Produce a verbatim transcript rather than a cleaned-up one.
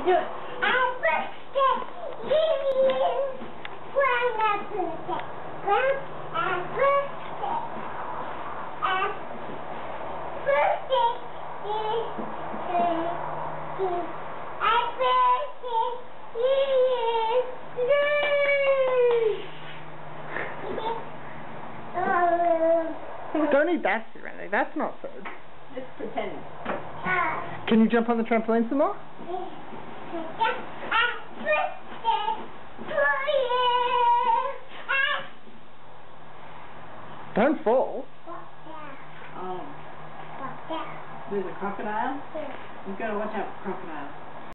do it. Happy birthday to you. Happy birthday. Happy birthday. Happy birthday to you. Happy birthday to you. Don't eat that, Randy. That's not food. Just pretend. Can you jump on the trampoline some more? Don't fall. Oh. There's a crocodile? You've got to watch out for crocodiles.